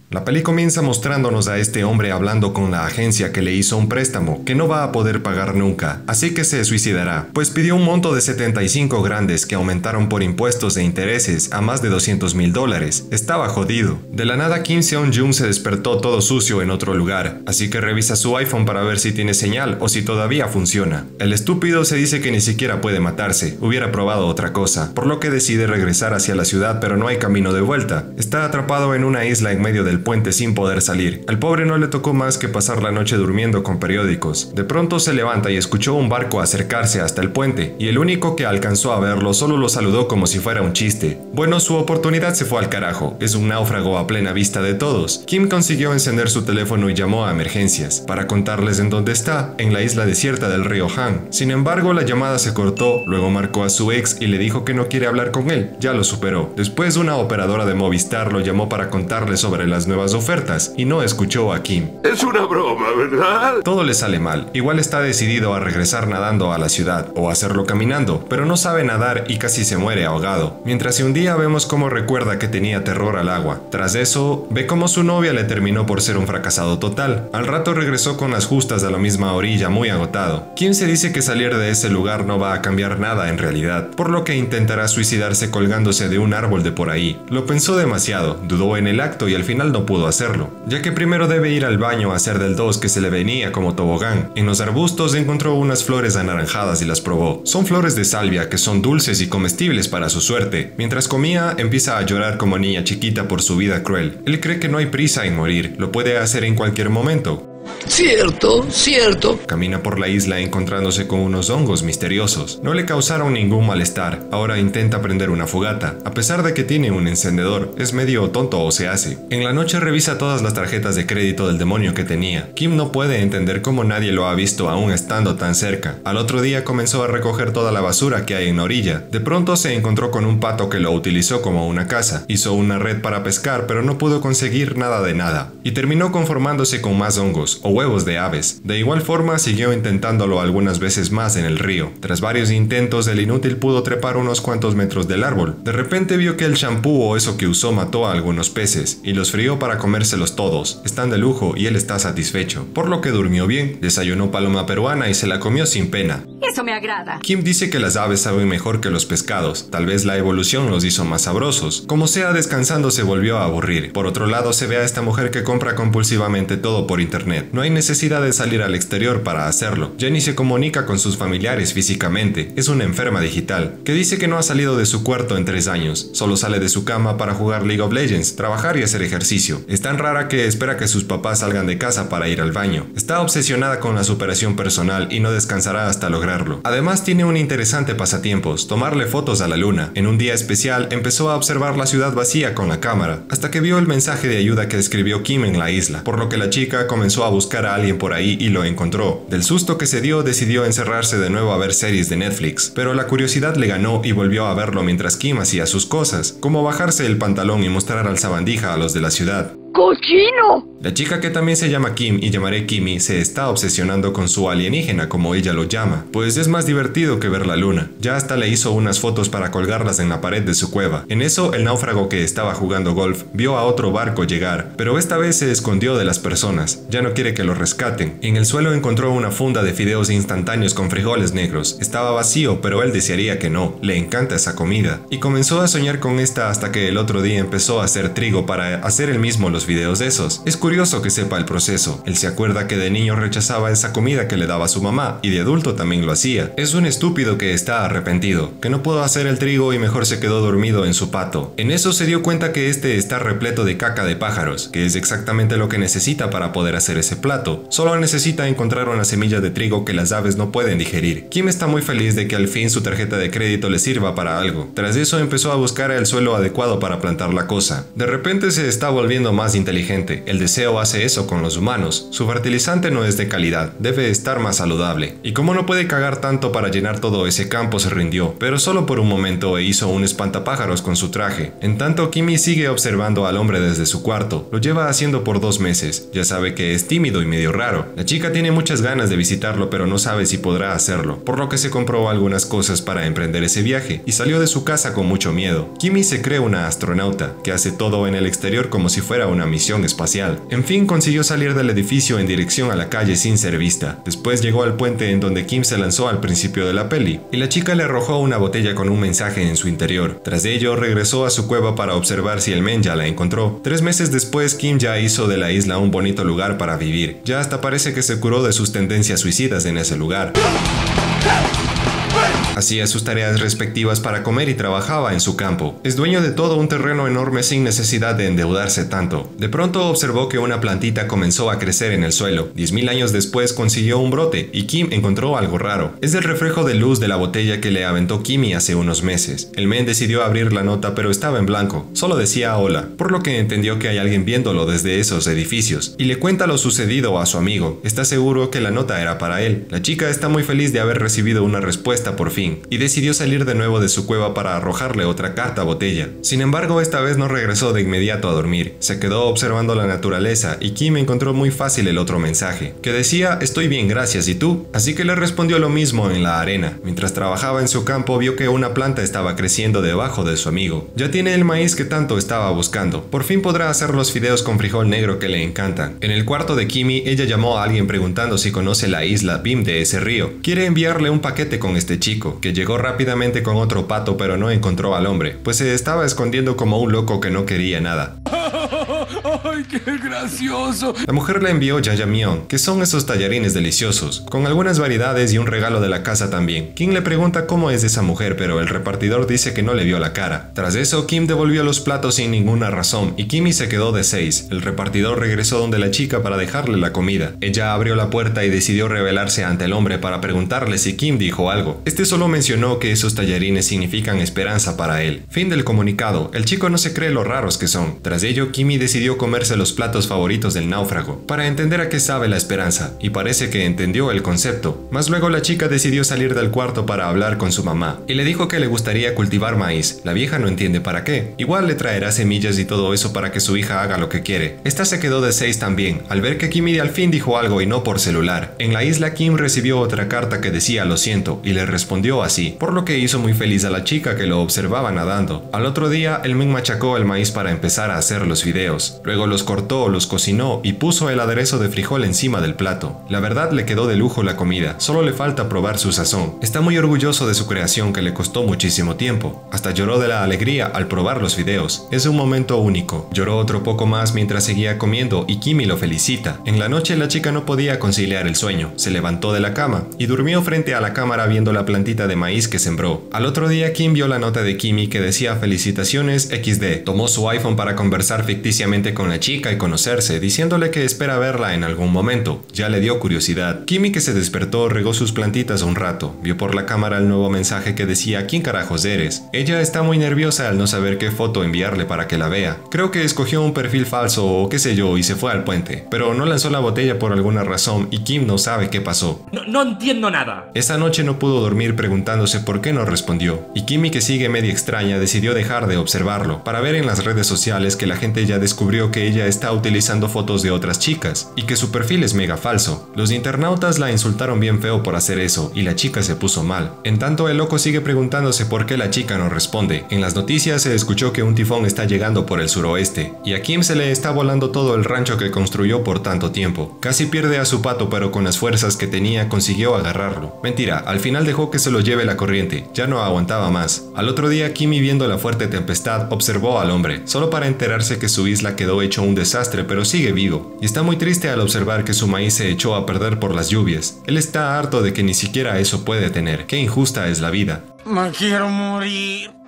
La peli comienza mostrándonos a este hombre hablando con la agencia que le hizo un préstamo que no va a poder pagar nunca, así que se suicidará, pues pidió un monto de 75 grandes que aumentaron por impuestos e intereses a más de $200,000. Estaba jodido. De la nada Kim Seon-jung se despertó todo sucio en otro lugar, así que revisa su iPhone para ver si tiene señal o si todavía funciona. El estúpido se dice que ni siquiera puede matarse, hubiera probado otra cosa, por lo que decide regresar hacia la ciudad, pero no hay camino de vuelta. Está atrapado en una isla en medio del puente sin poder salir. Al pobre no le tocó más que pasar la noche durmiendo con periódicos. De pronto se levanta y escuchó un barco acercarse hasta el puente, y el único que alcanzó a verlo solo lo saludó como si fuera un chiste. Bueno, su oportunidad se fue al carajo. Es un náufrago a plena vista de todos. Kim consiguió encender su teléfono y llamó a emergencias para contarles en dónde está, en la isla desierta del río Han. Sin embargo, la llamada se cortó, luego marcó a su ex y le dijo que no quiere hablar con él, ya lo superó. Después una operadora de Movistar lo llamó para contarle sobre las nuevas ofertas y no escuchó a Kim. Es una broma, ¿verdad? Todo le sale mal. Igual está decidido a regresar nadando a la ciudad o hacerlo caminando, pero no sabe nadar y casi se muere ahogado. Mientras un día vemos cómo recuerda que tenía terror al agua. Tras eso, ve cómo su novia le terminó por ser un fracasado total. Al rato regresó con las justas a la misma orilla muy agotado. Kim se dice que salir de ese lugar no va a cambiar nada en realidad, por lo que intentará suicidarse colgándose de un árbol de por ahí. Lo pensó demasiado, dudó en el acto y al final no pudo hacerlo, ya que primero debe ir al baño a hacer del 2 que se le venía como tobogán. En los arbustos encontró unas flores anaranjadas y las probó. Son flores de salvia que son dulces y comestibles para su suerte. Mientras comía, empieza a llorar como niña chiquita por su vida cruel. Él cree que no hay prisa en morir, lo puede hacer en cualquier momento. Cierto, cierto. Camina por la isla encontrándose con unos hongos misteriosos. No le causaron ningún malestar. Ahora intenta prender una fogata. A pesar de que tiene un encendedor, es medio tonto o se hace. En la noche revisa todas las tarjetas de crédito del demonio que tenía. Kim no puede entender cómo nadie lo ha visto aún estando tan cerca. Al otro día comenzó a recoger toda la basura que hay en la orilla. De pronto se encontró con un pato que lo utilizó como una caza. Hizo una red para pescar, pero no pudo conseguir nada de nada. Y terminó conformándose con más hongos o huevos de aves. De igual forma siguió intentándolo algunas veces más en el río. Tras varios intentos, el inútil pudo trepar unos cuantos metros del árbol. De repente vio que el champú o eso que usó mató a algunos peces y los frió para comérselos todos. Están de lujo y él está satisfecho, por lo que durmió bien, desayunó paloma peruana y se la comió sin pena. Eso me agrada. Kim dice que las aves saben mejor que los pescados, tal vez la evolución los hizo más sabrosos. Como sea, descansando se volvió a aburrir. Por otro lado, se ve a esta mujer que compra compulsivamente todo por internet. No hay necesidad de salir al exterior para hacerlo. Jenny se comunica con sus familiares físicamente. Es una enferma digital, que dice que no ha salido de su cuarto en 3 años. Solo sale de su cama para jugar League of Legends, trabajar y hacer ejercicio. Es tan rara que espera que sus papás salgan de casa para ir al baño. Está obsesionada con la superación personal y no descansará hasta lograrlo. Además tiene un interesante pasatiempos, tomarle fotos a la luna. En un día especial empezó a observar la ciudad vacía con la cámara, hasta que vio el mensaje de ayuda que escribió Kim en la isla, por lo que la chica comenzó a buscar a alguien por ahí y lo encontró. Del susto que se dio, decidió encerrarse de nuevo a ver series de Netflix, pero la curiosidad le ganó y volvió a verlo mientras Kim hacía sus cosas, como bajarse el pantalón y mostrar al sabandija a los de la ciudad. ¡Cochino! La chica, que también se llama Kim y llamaré Kimi, se está obsesionando con su alienígena, como ella lo llama, pues es más divertido que ver la luna. Ya hasta le hizo unas fotos para colgarlas en la pared de su cueva. En eso, el náufrago que estaba jugando golf vio a otro barco llegar, pero esta vez se escondió de las personas. Ya no quiere que lo rescaten. En el suelo encontró una funda de fideos instantáneos con frijoles negros. Estaba vacío, pero él desearía que no. Le encanta esa comida. Y comenzó a soñar con esta hasta que el otro día empezó a hacer trigo para hacer él mismo los videos de esos. Es curioso que sepa el proceso. Él se acuerda que de niño rechazaba esa comida que le daba su mamá y de adulto también lo hacía. Es un estúpido que está arrepentido, que no pudo hacer el trigo y mejor se quedó dormido en su pato. En eso se dio cuenta que este está repleto de caca de pájaros, que es exactamente lo que necesita para poder hacer ese plato. Solo necesita encontrar una semilla de trigo que las aves no pueden digerir. Kim está muy feliz de que al fin su tarjeta de crédito le sirva para algo. Tras eso empezó a buscar el suelo adecuado para plantar la cosa. De repente se está volviendo más inteligente. El deseo deseo hace eso con los humanos. Su fertilizante no es de calidad, debe estar más saludable. Y como no puede cagar tanto para llenar todo ese campo, se rindió, pero solo por un momento e hizo un espantapájaros con su traje. En tanto, Kimi sigue observando al hombre desde su cuarto. Lo lleva haciendo por 2 meses. Ya sabe que es tímido y medio raro. La chica tiene muchas ganas de visitarlo, pero no sabe si podrá hacerlo, por lo que se compró algunas cosas para emprender ese viaje y salió de su casa con mucho miedo. Kimi se cree una astronauta, que hace todo en el exterior como si fuera una misión espacial. En fin, consiguió salir del edificio en dirección a la calle sin ser vista. Después llegó al puente en donde Kim se lanzó al principio de la peli, y la chica le arrojó una botella con un mensaje en su interior. Tras ello, regresó a su cueva para observar si el men ya la encontró. 3 meses después, Kim ya hizo de la isla un bonito lugar para vivir. Ya hasta parece que se curó de sus tendencias suicidas en ese lugar. Hacía sus tareas respectivas para comer y trabajaba en su campo. Es dueño de todo un terreno enorme sin necesidad de endeudarse tanto. De pronto observó que una plantita comenzó a crecer en el suelo. 10.000 años después consiguió un brote y Kim encontró algo raro. Es el reflejo de luz de la botella que le aventó Kimi hace unos meses. El men decidió abrir la nota, pero estaba en blanco. Solo decía hola, por lo que entendió que hay alguien viéndolo desde esos edificios y le cuenta lo sucedido a su amigo. Está seguro que la nota era para él. La chica está muy feliz de haber recibido una respuesta por fin y decidió salir de nuevo de su cueva para arrojarle otra carta botella. Sin embargo, esta vez no regresó de inmediato a dormir. Se quedó observando la naturaleza y Kim encontró muy fácil el otro mensaje, que decía: estoy bien, gracias, ¿y tú? Así que le respondió lo mismo en la arena. Mientras trabajaba en su campo, vio que una planta estaba creciendo debajo de su amigo. Ya tiene el maíz que tanto estaba buscando. Por fin podrá hacer los fideos con frijol negro que le encantan. En el cuarto de Kimi, ella llamó a alguien preguntando si conoce la isla Bim de ese río. Quiere enviarle un paquete con este chico, que llegó rápidamente con otro pato, pero no encontró al hombre, pues se estaba escondiendo como un loco que no quería nada. ¡Ay, qué gracioso! La mujer le envió jajangmyeon, que son esos tallarines deliciosos, con algunas variedades y un regalo de la casa también. Kim le pregunta cómo es esa mujer, pero el repartidor dice que no le vio la cara. Tras eso, Kim devolvió los platos sin ninguna razón y Kimi se quedó de 6. El repartidor regresó donde la chica para dejarle la comida. Ella abrió la puerta y decidió revelarse ante el hombre para preguntarle si Kim dijo algo. Este solo mencionó que esos tallarines significan esperanza para él. Fin del comunicado. El chico no se cree lo raros que son. Tras ello, Kimi decidió comerse los platos favoritos del náufrago, para entender a qué sabe la esperanza, y parece que entendió el concepto. Más luego la chica decidió salir del cuarto para hablar con su mamá, y le dijo que le gustaría cultivar maíz. La vieja no entiende para qué. Igual le traerá semillas y todo eso para que su hija haga lo que quiere. Esta se quedó de 6 también, al ver que Kimi al fin dijo algo y no por celular. En la isla, Kim recibió otra carta que decía lo siento, y le respondió así, por lo que hizo muy feliz a la chica que lo observaba nadando. Al otro día, el men machacó el maíz para empezar a hacer los fideos. Luego los cortó, los cocinó y puso el aderezo de frijol encima del plato. La verdad, le quedó de lujo la comida, solo le falta probar su sazón. Está muy orgulloso de su creación que le costó muchísimo tiempo. Hasta lloró de la alegría al probar los fideos. Es un momento único. Lloró otro poco más mientras seguía comiendo y Kimi lo felicita. En la noche la chica no podía conciliar el sueño. Se levantó de la cama y durmió frente a la cámara viendo la plantita de maíz que sembró. Al otro día, Kim vio la nota de Kimi que decía felicitaciones XD. Tomó su iPhone para conversar ficticiamente con la chica y conocerse, diciéndole que espera verla en algún momento. Ya le dio curiosidad. Kimi, que se despertó, regó sus plantitas un rato. Vio por la cámara el nuevo mensaje que decía: ¿quién carajos eres? Ella está muy nerviosa al no saber qué foto enviarle para que la vea. Creo que escogió un perfil falso o qué sé yo y se fue al puente, pero no lanzó la botella por alguna razón y Kim no sabe qué pasó. No entiendo nada. Esa noche no pudo dormir preguntándose por qué no respondió, y Kimi, que sigue media extraña, decidió dejar de observarlo para ver en las redes sociales que la gente ya descubrió que ella está utilizando fotos de otras chicas y que su perfil es mega falso. Los internautas la insultaron bien feo por hacer eso y la chica se puso mal. En tanto, el loco sigue preguntándose por qué la chica no responde. En las noticias se escuchó que un tifón está llegando por el suroeste y a Kim se le está volando todo el rancho que construyó por tanto tiempo. Casi pierde a su pato, pero con las fuerzas que tenía consiguió agarrarlo. Mentira, al final dejó que se lo lleve la corriente, ya no aguantaba más. Al otro día, Kimi, viendo la fuerte tempestad, observó al hombre, solo para enterarse que su isla quedó hecho un desastre, pero sigue vivo. Y está muy triste al observar que su maíz se echó a perder por las lluvias. Él está harto de que ni siquiera eso puede tener. Qué injusta es la vida. Me quiero morir.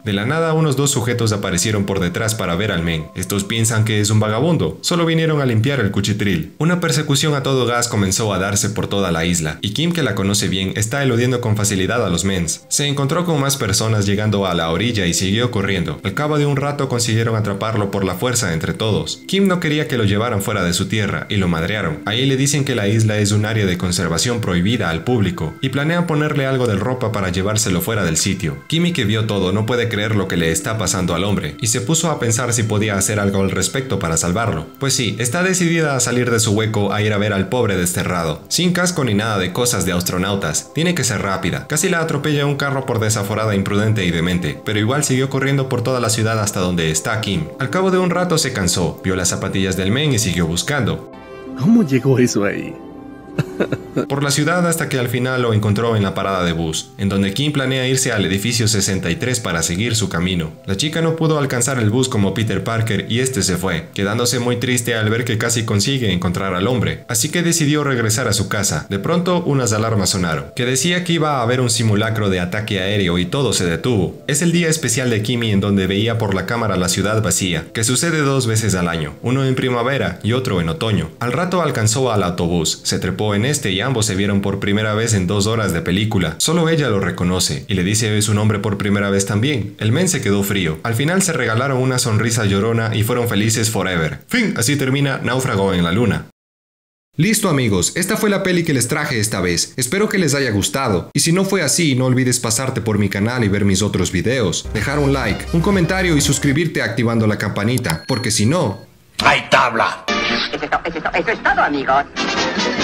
De la nada, unos dos sujetos aparecieron por detrás para ver al men. Estos piensan que es un vagabundo, solo vinieron a limpiar el cuchitril. Una persecución a todo gas comenzó a darse por toda la isla, y Kim, que la conoce bien, está eludiendo con facilidad a los mens. Se encontró con más personas llegando a la orilla y siguió corriendo. Al cabo de un rato consiguieron atraparlo por la fuerza entre todos. Kim no quería que lo llevaran fuera de su tierra y lo madrearon. Ahí le dicen que la isla es un área de conservación prohibida al público y planean ponerle algo de ropa para llevárselo fuera del sitio. Kimmy, que vio todo, no puede creer lo que le está pasando al hombre y se puso a pensar si podía hacer algo al respecto para salvarlo. Pues sí, está decidida a salir de su hueco a ir a ver al pobre desterrado. Sin casco ni nada de cosas de astronautas. Tiene que ser rápida. Casi la atropella un carro por desaforada, imprudente y demente, pero igual siguió corriendo por toda la ciudad hasta donde está Kim. Al cabo de un rato se cansó, vio las zapatillas del men y siguió buscando. ¿Cómo llegó eso ahí? Por la ciudad hasta que al final lo encontró en la parada de bus, en donde Kim planea irse al edificio 63 para seguir su camino. La chica no pudo alcanzar el bus como Peter Parker y este se fue, quedándose muy triste al ver que casi consigue encontrar al hombre, así que decidió regresar a su casa. De pronto unas alarmas sonaron, que decía que iba a haber un simulacro de ataque aéreo y todo se detuvo. Es el día especial de Kimmy en donde veía por la cámara la ciudad vacía, que sucede 2 veces al año, uno en primavera y otro en otoño. Al rato alcanzó al autobús, se trepó en este y ambos se vieron por primera vez en 2 horas de película. Solo ella lo reconoce y le dice su nombre por primera vez también. El men se quedó frío. Al final se regalaron una sonrisa llorona y fueron felices forever. Fin, así termina Náufrago en la Luna. Listo amigos, esta fue la peli que les traje esta vez. Espero que les haya gustado. Y si no fue así, no olvides pasarte por mi canal y ver mis otros videos. Dejar un like, un comentario y suscribirte activando la campanita. Porque si no... ¡Hay tabla! Eso es todo, amigos.